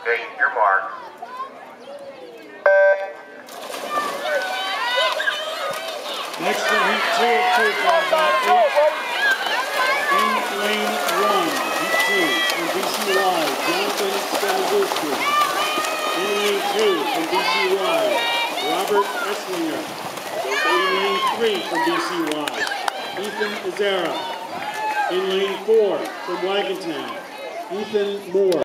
State your mark. Next for heat 2 of 2 for about 8. In lane 1, heat 2 from BCY, Jonathan Staniszewski. In lane 2 from BCY, Robert Esslinger. In lane 3 from BCY, Ethan Azara. In lane 4 from Wagontown, Ethan Moore.